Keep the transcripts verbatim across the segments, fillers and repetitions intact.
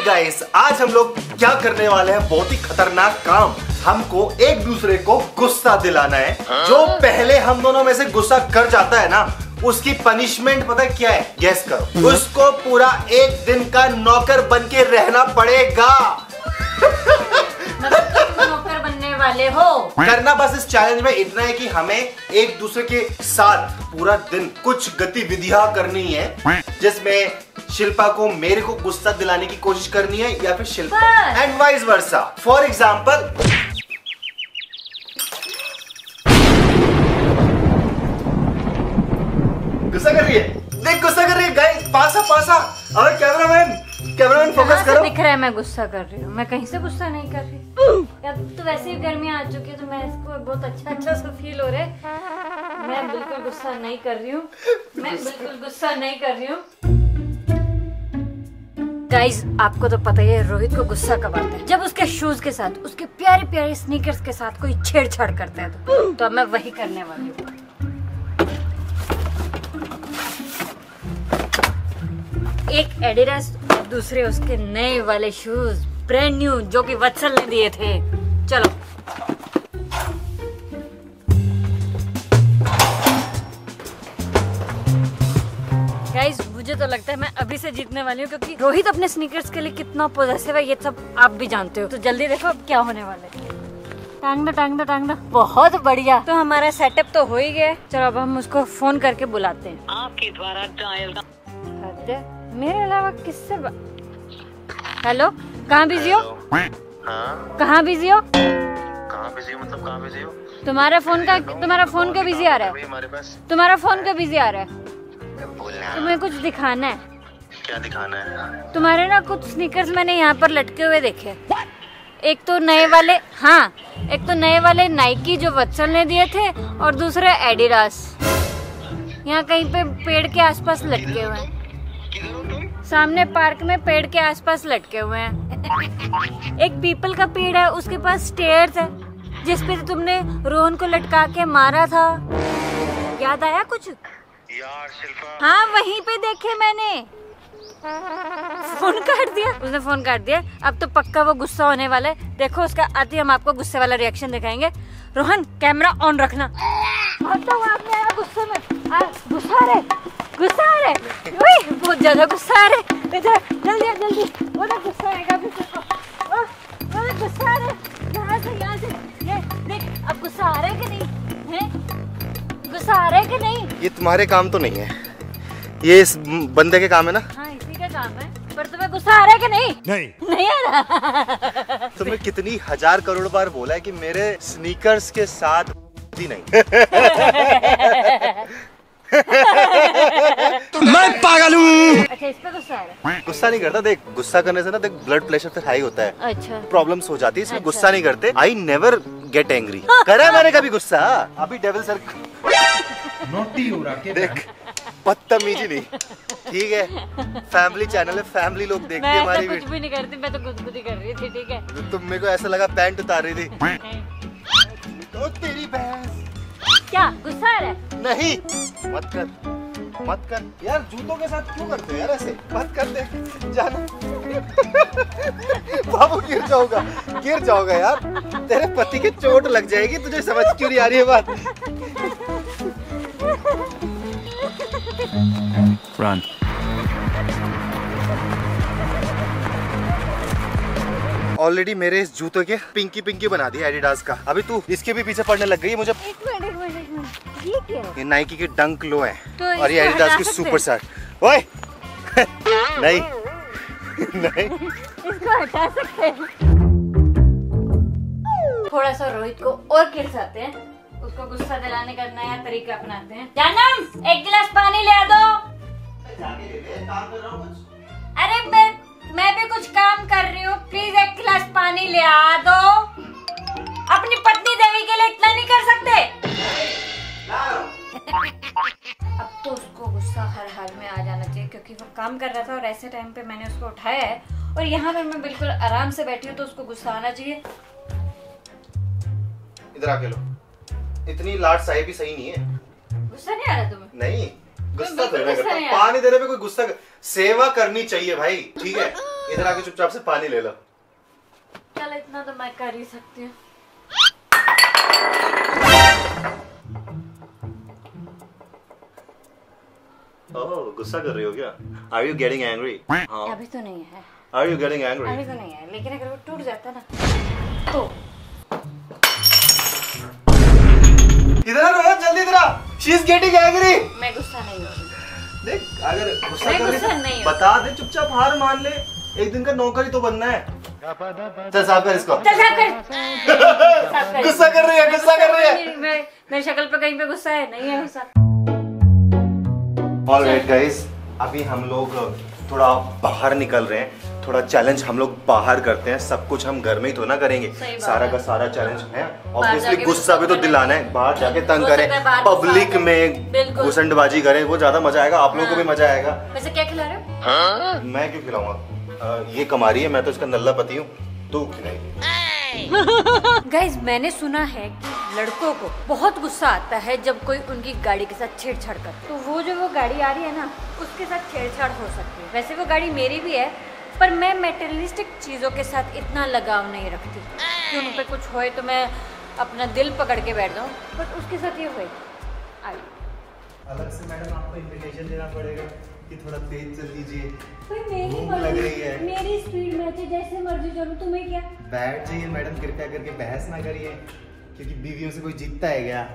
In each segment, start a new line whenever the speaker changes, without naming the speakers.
Guys, आज हम लोग क्या करने वाले हैं, बहुत ही खतरनाक काम। हमको एक दूसरे को गुस्सा दिलाना है। जो पहले हम दोनों में से गुस्सा कर जाता है ना, उसकी पनिशमेंट पता है क्या है? गेस करो। उसको पूरा एक दिन का नौकर बन के रहना पड़ेगा।
नौकर बनने वाले हो?
करना बस इस चैलेंज में इतना है कि हमें एक दूसरे के साथ पूरा दिन कुछ गतिविधियां करनी है, जिसमें शिल्पा को मेरे को गुस्सा दिलाने की कोशिश करनी है या फिर Shilpa and vice versa. For example, गुस्सा कर रही है, देख गुस्सा कर रही है गाइस, पासा पासा। अरे कैमरामैन कैमरामैन फोकस करो।
दिख रहा है मैं गुस्सा कर रही हूँ? मैं कहीं से गुस्सा नहीं कर रही। अब तो वैसे ही गर्मी आ चुकी है, तो मैं इसको बहुत अच्छा अच्छा सा फील हो रहा है। मैं बिल्कुल गुस्सा नहीं कर रही हूँ, मैं बिल्कुल गुस्सा नहीं कर रही हूँ। गाइस, आपको तो पता ही है रोहित को गुस्सा कब आता है, जब उसके शूज के साथ, उसके प्यारे प्यारे स्नीकर्स के साथ कोई छेड़छाड़ करता है। तो, तो अब मैं वही करने वाली हूँ। एक एडिडास और दूसरे उसके नए वाले शूज, ब्रांड न्यू, जो कि वत्सल ने दिए थे। चलो गाइस, मुझे तो लगता है मैं अभी से जीतने वाली हूँ, क्योंकि रोहित अपने स्नीकर्स के लिए कितना पॉजेसिव है, ये सब आप भी जानते हो। तो जल्दी देखो अब क्या होने वाला है। टांग दो टांग दो टांग दो। बहुत बढ़िया, तो हमारा सेटअप तो हो ही गया। चलो अब हम उसको फोन करके बुलाते हैं।
आपके द्वारा डायल।
मेरे अलावा किससे? हेलो, कहाँ बिजी हो?
हाँ?
कहाँ बिजी हो?
कहाँ बिजी हो मतलब कहाँ बिजी हो?
तुम्हारा फोन का तुम्हारा फोन क्यों बिजी आ रहा है?
हमारे पास
तुम्हारा फोन क्यों बिजी आ रहा है?
बोलना।
तुम्हें कुछ दिखाना है?
क्या दिखाना है?
तुम्हारे ना कुछ स्नीकर्स मैंने यहाँ पर लटके हुए देखे। एक तो नए वाले, हाँ, एक तो नए वाले नाइकी जो वत्सल ने दिए थे, और दूसरे एडिडास यहाँ कहीं पे पेड़ के आसपास लटके हुए हैं। सामने पार्क में पेड़ के आसपास लटके हुए हैं। एक पीपल का पेड़ है, उसके पास स्टेयर्स है, जिस पे तुमने रोहन को लटका के मारा था। याद आया कुछ?
यार शिल्पा,
हाँ, वहीं पे देखे मैंने। फोन काट दिया उसने, फोन काट दिया। अब तो पक्का वो गुस्सा होने वाला है। देखो उसका आते ही हम आपको गुस्से वाला रिएक्शन दिखाएंगे। रोहन, कैमरा ऑन रखना। आपने आया गुस्से में, आ, गुस्सा आ रहा है, गुस्सा आ रहा है, बहुत ज्यादा गुस्सा आ रहा है। जल्दी जल्दी, वो ना गुस्सा आएगा भी। वो वो गुस्सा आ रहा है, यहाँ से यहाँ से। ये देख, अब गुस्सा आ रहा है कि नहीं? है गुस्सा आ रहा है कि नहीं?
ये तुम्हारे काम तो नहीं है, ये इस बंदे के काम है ना।
हाँ, इसी का काम है। पर तुम्हें गुस्सा आ रहा है कि नहीं?
नहीं
नहीं आ रहा।
तुम्हें कितनी हजार करोड़ बार बोला है कि मेरे स्नीकर्स के साथ भी नहीं। मैं पागल हूँ।
अच्छा, इस पे गुस्सा आ रहा है?
गुस्सा नहीं करता। देख, गुस्सा करने से ना देख ब्लड प्रेशर फिर हाई होता है।
अच्छा,
प्रॉब्लम्स हो जाती है, इसमें
अच्छा।
गुस्सा नहीं करते। I never get angry. करा मैंने कभी गुस्सा? अभी डेविल सर
नोटी हो रहा है।
देख, बदतमीजी नहीं, ठीक है? फैमिली चैनल है, फैमिली लोग देखते हैं हमारी
वीडियो। मैं तो कुछ
वीडियो।
भी नहीं करती, मैं तो गुदगुदी कर रही थी, ठीक है?
तुम मेरे को ऐसा लगा पैंट उतार रही थी। तो तेरी बहस।
क्या गुस्सा आ रहा है?
नहीं, मत कर मत कर यार, जूतों के साथ क्यों करते हो यार ऐसे? मत कर, दे जाना। बाबू गिर जाओगा, गिर जाओगा यार, तेरे पति की चोट लग जाएगी। तुझे समझ क्यों नहीं आ रही है बात?
Run.
ऑलरेडी मेरे इस जूतों के पिंकी पिंकी बना दिया एडिडास का। अभी तू इसके भी पीछे पड़ने लग गई है मुझे।
एक मिनट एक मिनट एक मिनट, ये क्या है?
ये नाइकी के डंक लो है,
तो
और ये
इसको
एडिडास
हटा
की
सकते
सुपर शर्ट। ओए नहीं नहीं,
इसको हटा सकते हैं। थोड़ा सा रोहित को और खिलसाते हैं, उसको गुस्सा दिलाने का नया तरीका अपनाते हैं। जानम, एक गिलास पानी ले आ दो। अरे मैं मैं भी कुछ काम कर रही हूँ, प्लीज एक गिलास पानी ले आ दो। अपनी पत्नी देवी के लिए इतना नहीं कर सकते? अब तो उसको गुस्सा हर हाल में आ जाना चाहिए, क्योंकि वो काम कर रहा था और ऐसे टाइम पे मैंने उसको उठाया है, और यहाँ पर मैं बिल्कुल आराम से बैठी हूँ, तो उसको गुस्सा आना चाहिए।
इधर आके लो। इतनी लाड साहेब भी सही नहीं है।
गुस्सा नहीं आ रहा तुम्हें?
नहीं, गुस्सा
बिल्कुल
थोड़ी ना
गुस्सा
करता।
नहीं आ रहा।
पानी देने पे कोई गुस्सा कर... सेवा करनी चाहिए भाई, ठीक है? इधर आके चुपचाप से पानी ले लो।
चल इतना तो मैं कर ही सकती हूँ।
ओह, गुस्सा कर रही हो क्या? Are you getting angry? हाँ।
अभी तो नहीं है।
Are you getting angry?
अभी तो नहीं है, लेकिन अगर वो टूट जाता ना तो।
इधर आ रोहन, जल्दी इधर आ। She is getting angry.
मैं गुस्सा नहीं हूँ।
देख, अगर गुस्सा
मैं
कर
गुस्सा
रही
नहीं
है,
हूँ।
बता दे, चुपचाप हार मान ले। एक दिन का नौकरी तो बनना है। चल साफ कर इसको।
चल साफ कर। साफ कर।
गुस्सा कर रही है, गुस्सा कर रही है।
मेरी मेरी शक्ल पे कहीं पे गुस्सा है? नहीं है गुस्सा।
ऑलराइट गाइस, अभी हम लोग थोड़ा बाहर निकल रहे हैं। थोड़ा चैलेंज हम लोग बाहर करते हैं। सब कुछ हम घर में ही तो ना करेंगे। सारा का सारा चैलेंज है। ऑब्वियसली गुस्सा भी तो दिलाना है। बाहर जाके तंग करें, पब्लिक में घुसंडबाजी करें, वो ज्यादा मजा आएगा। आप लोगों को भी मजा आएगा।
वैसे क्या खिला रहे हो?
मैं क्यों खिलाऊंगा? ये कमा रही है, मैं तो इसका नल्ला पति हूँ। तू खिलाएगी।
गाइस, मैंने सुना है कि लड़कों को बहुत गुस्सा आता है जब कोई उनकी गाड़ी के साथ छेड़छाड़ करता है। तो वो जो वो गाड़ी आ रही है ना, उसके साथ छेड़छाड़ हो सकती है। वैसे वो गाड़ी मेरी भी है, पर मैं मेटेरियलिस्टिक चीज़ों के साथ इतना लगाव नहीं रखती कि उन पे कुछ होए तो मैं अपना दिल पकड़ के बैठ जाऊँ। बट उसके साथ ये हुए।
अलग से मैडम आपको इन्विटेशन देना पड़ेगा कि थोड़ा तेज चल लीजिए।
मेरी
भूख लग रही है।
मेरी स्पीड में है, जैसे मर्जी चलो। तुम्हें क्या?
बैठ जाइए मैडम, कृपया करके बहस ना करिए, क्योंकि बीवियों से कोई जीतता है क्या?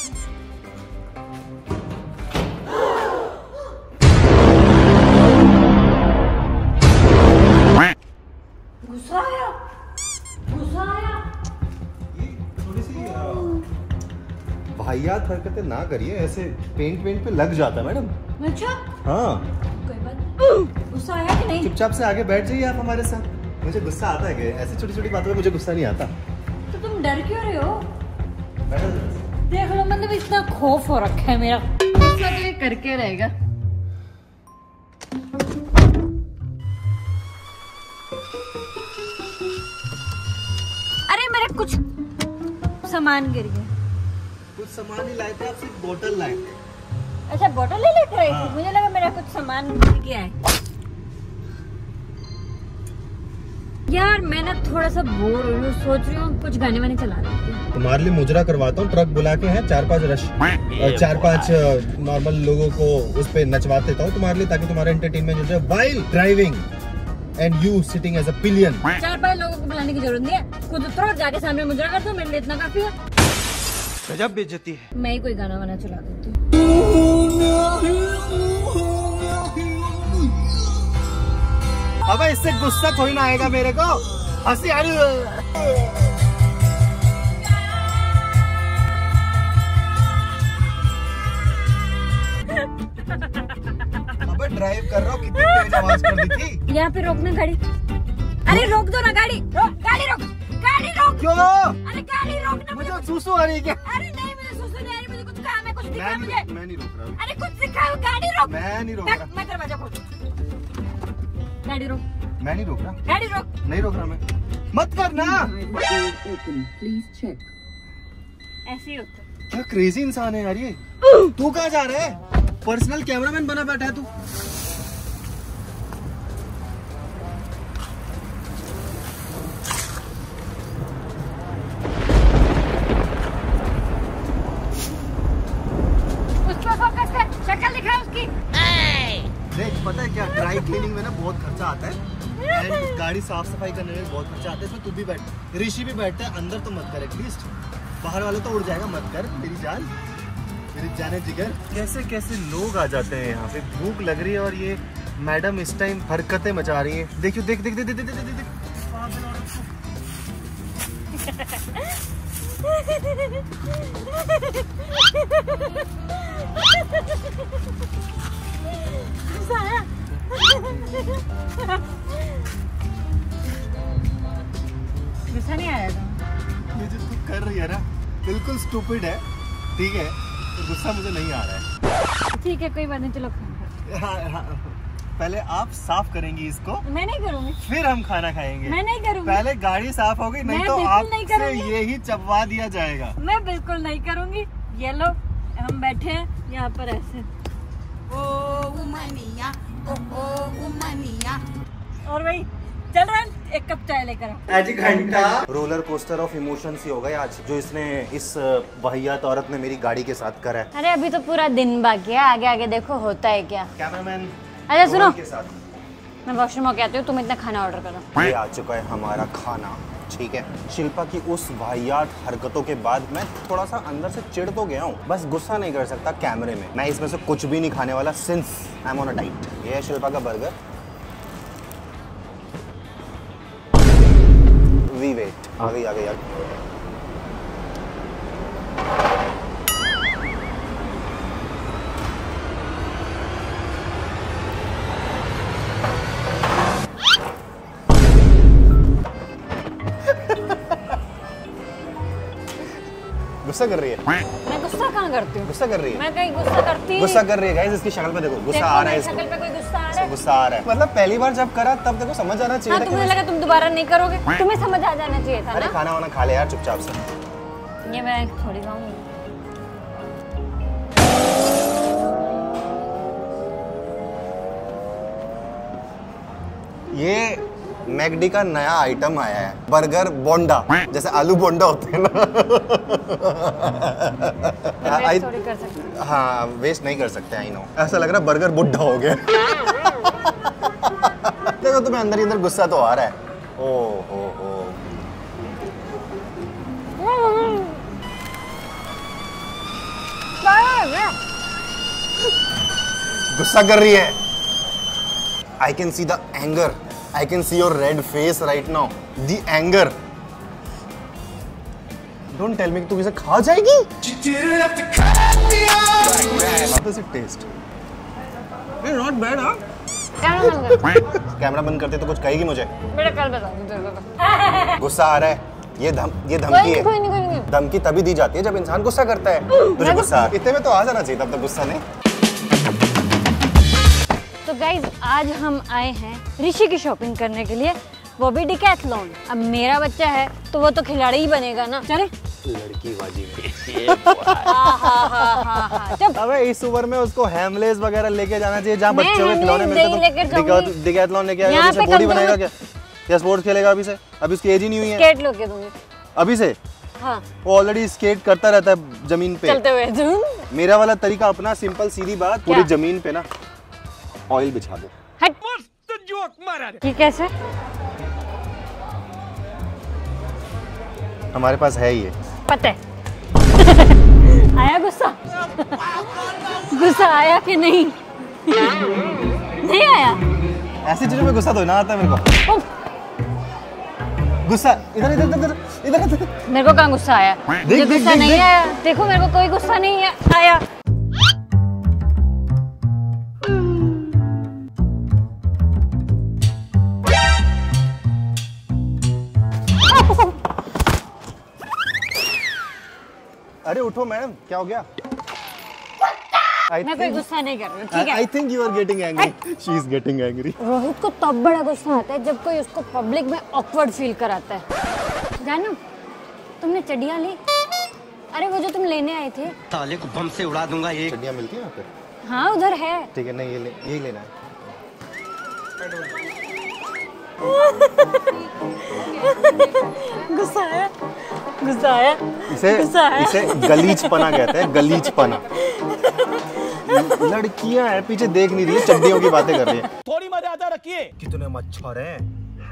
गुस्सा आया, गुस्सा आया।
ये थोड़ी सी वाहियात हरकतें ना करिए, ऐसे पेंट पेंट पे लग जाता है मैडम।
अच्छा,
हाँ,
कोई बात। गुस्सा आया कि नहीं?
चुपचाप से आगे बैठ जाइए आप हमारे साथ। मुझे गुस्सा आता है क्या? ऐसी छोटी छोटी बातों में मुझे गुस्सा नहीं आता।
तो तुम डर क्यों रहे हो?
मैडम
देख लो, मतलब इतना खौफ हो रखा है मेरा। गुस्सा तो ये करके रहेगा। अरे मेरे कुछ सामान गिर गया।
कुछ सामान ही लाए थे आप? सिर्फ बोतल लाए थे।
अच्छा, बोतल ले लेके आई थी?
हाँ।
मुझे लगा मेरा कुछ सामान गिर गया है। यार मैं ना थोड़ा सा बोर हो रही हूँ, सोच रही हूँ कुछ गाने वाने चला देती हूँ।
तुम्हारे लिए मुजरा करवाता हूँ। ट्रक बुला के हैं चार पांच रश और चार पांच नॉर्मल लोगों को उस पे नचवा देता हूँ तुम्हारे लिए, ताकि तुम्हारा एंटरटेनमेंट हो जाए while driving and you sitting as a pillion.
चार पांच लोगों को बुलाने की जरूरत नहीं है, खुद उतरो, जाके सामने मुजरा कर दो, मेरे लिए इतना काफी है।
गजब बेइज्जती है।
मैं ही कोई गाना वाना चला देती हूँ।
अबे इससे गुस्सा कोई ना आएगा मेरे को, हंसी आ रही है। अबे ड्राइव कर रहा हूँ, कितनी तेज आवाज कर दी थी।
यहाँ पे रोकना गाड़ी। अरे रोक दो ना गाड़ी, रोक गाड़ी, रोक गाड़ी, रोक।
क्यों?
अरे गाड़ी रोकना।
मुझे सुसु आ रही है क्या?
अरे नहीं, मुझे सुसु नहीं आ रही, मुझे कुछ काम है, कुछ दिखा
मैं
मुझे।
नहीं, मैं नहीं रोक रहा हूँ।
अरे कुछ दिखाओ, गाड़ी रोक।
मैं नहीं रोक
मैं,
रहा।
मैं दरवाजा खोल। गाड़ी रोक,
मैं नहीं रोक रहा।
गाड़ी रोक।
नहीं रोक रहा मैं। मत करना।
ऐसे ही होता है।
क्या क्रेजी इंसान है यार ये। तू कहाँ जा रहा है? पर्सनल कैमरामैन बना बैठा है तू।
उसको फोकस कर, शक्ल दिखा उसकी।
देख, पता है क्या, ड्राई क्लीनिंग में ना बहुत खर्चा आता है एंड गाड़ी साफ सफाई करने में बहुत खर्चा आता है। इसमें तू भी बैठ, ऋषि भी बैठता है अंदर, तो मत कर एटलीस्ट। बाहर वाले तो उड़ जाएगा, मत कर मेरी जान, मेरी जाने जिगर। कैसे कैसे लोग आ जाते हैं यहाँ पे। भूख लग रही है और ये मैडम इस टाइम हरकतें मचा रही है। देखियो, देख देख देख देख देख देख देख
गुस्सा नहीं आया था?
ये जो तू कर रही है ना, बिल्कुल स्टूपिड है, ठीक है? तो गुस्सा मुझे नहीं आ रहा है।
ठीक है, कोई बात नहीं, चलो खाना।
हाँ, हाँ, पहले आप साफ करेंगी इसको,
मैं नहीं करूँगी।
फिर हम खाना खाएंगे।
मैं नहीं करूँगी।
पहले गाड़ी साफ होगी, नहीं
मैं
तो
बिल्कुल नहीं
आपसे
करूँगी।
ये ही चबवा दिया जाएगा।
मैं बिल्कुल नहीं करूँगी। ये लो, हम बैठे हैं यहाँ पर ऐसे।
ओ उमनिया, ओ ओ उमनिया।
और भाई चल रहा एक कप चाय लेकर
आज घंटा रोलर कोस्टर ऑफ इमोशंस ही होगा आज जो इसने इस वाहियात औरत ने मेरी गाड़ी के साथ करा है।
अरे अभी तो पूरा दिन बाकी है, आगे आगे देखो होता है क्या।
कैमरामैन
अच्छा सुनो,
के साथ
मैं वॉशरूम होके आती हूँ, तुम इतना खाना ऑर्डर करो।
ये आ चुका है हमारा खाना, ठीक है। शिल्पा की उस वाहियात हरकतों के बाद मैं थोड़ा सा अंदर से चिढ़ तो गया हूँ, बस गुस्सा नहीं कर सकता कैमरे में। मैं इसमें से कुछ भी नहीं खाने वाला since I am on a diet. ये है शिल्पा का बर्गर। वी वेट, आ गई आ गई आ गई। गुस्सा कर रही है।
मैं गुस्सा कहाँ करती हूँ?
गुस्सा कर रही है।
मैं कहीं गुस्सा करती
गुस्सा कर रही है गाइस, इसकी शक्ल पे देखो, गुस्सा आ रहा है इसको।
शक्ल पे कोई गुस्सा आ रहा है?
गुस्सा आ रहा है। मतलब पहली बार जब करा तब देखो समझ आना चाहिए
हाँ,
था।
तुम्हें लगा तुम दोबारा नहीं करोगे, तुम्हें समझ आ जाना चाहिए था ना।
अरे खाना वाना खा ले यार चुपचाप से।
ये मैं थोड़ी खाऊंगी।
ये मैकडी का नया आइटम आया है, बर्गर बोंडा, जैसे आलू बोंडा होते हैं ना।
वेस्ट थोड़ी कर सकते।
हाँ वेस्ट नहीं कर सकते, आई नो। ऐसा लग रहा है बर्गर बुड्ढा हो गया। देखो तुम्हें अंदर ही अंदर गुस्सा तो आ रहा है। ओ हो हो गुस्सा कर रही है। I can see the anger, I can see your red face right now. The anger. Don't tell me कि तू इसे खा जाएगी? How does it taste? Not bad, हाँ? कैमरा बंद करते तो कुछ कहेगी मुझे?
बेटा कल बता दूँ तेरे को।
गुस्सा आ रहा है। ये धम ये धमकी है।
कोई नहीं कोई नहीं।
धमकी तभी दी जाती है जब इंसान गुस्सा करता है। तुझे गुस्सा इतने में तो आ जाना चाहिए, तब तक गुस्सा नहीं।
तो गाइज आज हम आए हैं ऋषि की शॉपिंग करने के लिए, वो भी डिकैथलॉन। अब मेरा बच्चा है तो वो तो खिलाड़ी ही बनेगा ना। चले
लड़की बाजी
जब
अबे इस उम्र में उसको हैमलेस वगैरह लेके जाना चाहिए जहाँ बच्चों के खिलौने मिलते हैं। तो डिकैथलॉन लेके आएगा, उसे बॉडी बनाएगा क्या? क्या स्पोर्ट्स खेलेगा अभी से? अभी उसकी एज ही नहीं हुई है।
स्केट लोके दूंगी
अभी से। हाँ। वो ऑलरेडी स्केट करता रहता है जमीन पे
चलते हुए।
मेरा वाला तरीका अपना, सिंपल सीधी बात, पूरी जमीन पे ना ऑयल बिछा दो।
हट। मस्त जोक मारा। ये कैसे?
हमारे पास है ये,
पता है। आया गुस्सा? गुस्सा आया कि नहीं? नहीं आया।
ऐसी चीजों में गुस्सा तो ना आता है मेरे को। गुस्सा इधर इधर इधर इधर इधर। मेरे
को कहाँ गुस्सा आया? मुझे गुस्सा नहीं आया। देखो मेरे को कोई गुस्सा नहीं आया।
अरे उठो मैडम, क्या हो गया?
मैं कोई गुस्सा नहीं कर रही हूँ, ठीक है?
I think you are getting angry. She is getting angry.
Rohit को तब बड़ा गुस्सा आता है जब कोई उसको पब्लिक में ऑकवर्ड फील कराता है। जानू, तुमने चड्डियाँ ली? अरे वो जो तुम लेने आए थे।
ताले को बम से उड़ा दूंगा ये।
चड्डियाँ मिलती हैं यहाँ पे?
हाँ उधर है।
ठीक है, नहीं ये ले, यही लेना है।
गुस्सा आया, गुस्सा आया।
इसे इसे गलीचपना कहते हैं, गलीचपना। लड़कियां है पीछे देख नहीं रही है, चड्डियों की बातें कर रही है।
थोड़ी मर्यादा रखिए।
कितने मच्छर हैं।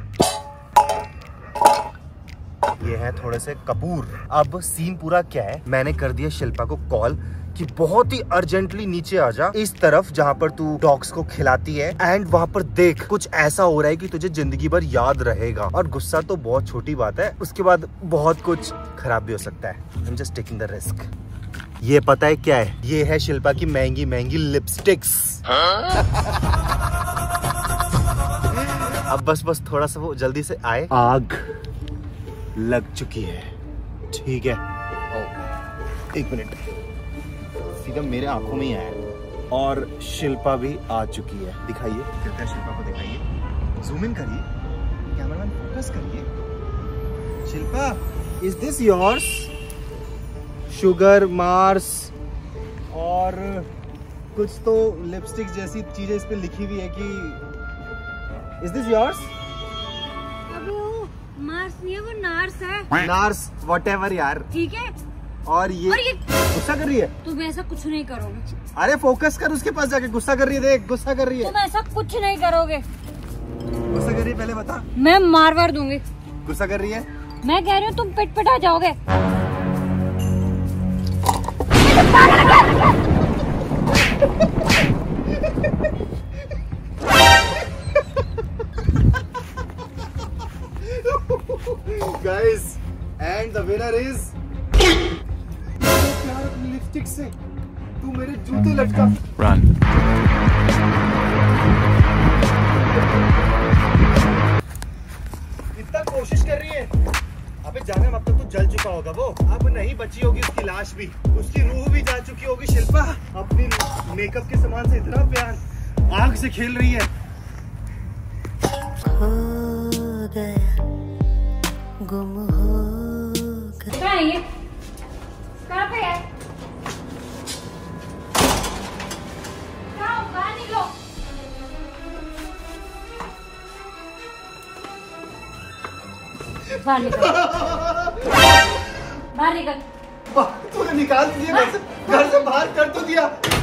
ये है थोड़े से कपूर। अब सीन पूरा क्या है, मैंने कर दिया शिल्पा को कॉल कि बहुत ही अर्जेंटली नीचे आ जा इस तरफ जहाँ पर तू डॉग्स को खिलाती है, एंड वहाँ पर देख कुछ ऐसा हो रहा है कि तुझे जिंदगी भर याद रहेगा। और गुस्सा तो बहुत छोटी बात है, उसके बाद बहुत कुछ खराब भी हो सकता है। I am just taking the risk. ये पता है क्या है? ये है शिल्पा की महंगी महंगी लिपस्टिक्स। अब बस बस थोड़ा सा वो जल्दी से आए। आग लग चुकी है, ठीक है? ओ, एक मिनट, सीधा मेरे आंखों में ही आया। और शिल्पा भी आ चुकी है। दिखाइए, कृपया शिल्पा को दिखाइए, जूम इन करिए, कैमरामैन फोकस करिए। Shilpa, is this yours? Sugar Mars और कुछ तो लिपस्टिक जैसी चीजें इस पे लिखी हुई है कि इज दिस योर्स?
नार्स है।
नार्स व्हाटएवर यार।
ठीक है।
और ये,
और ये
गुस्सा कर रही है।
तुम ऐसा कुछ नहीं करोगे।
अरे फोकस कर उसके पास जाके, गुस्सा कर रही है, देख गुस्सा कर रही है।
तुम ऐसा कुछ नहीं करोगे।
गुस्सा कर रही है, पहले बता।
मैं मार वार दूंगी।
गुस्सा कर रही है।
मैं कह रही हूँ तुम पिट पिटा जाओगे।
Guys, and the winner is प्यार अपनी लिपस्टिक से तू मेरे जूते लटका।
Run.
इतना कोशिश कर रही है। अबे जाने, अब तक तो जल चुका होगा वो, अब नहीं बची होगी उसकी लाश भी, उसकी रूह भी जा चुकी होगी। शिल्पा अपनी मेकअप के सामान से इतना प्यार, आग से खेल रही है।
हो गया, गुम हो गया।
कहाँ है ये? कहाँ पे है? कहाँ हो? बाहर निकलो। बाहर निकल। बाहर निकल।
तूने निकाल दिया घर से, घर से बाहर कर तो दिया।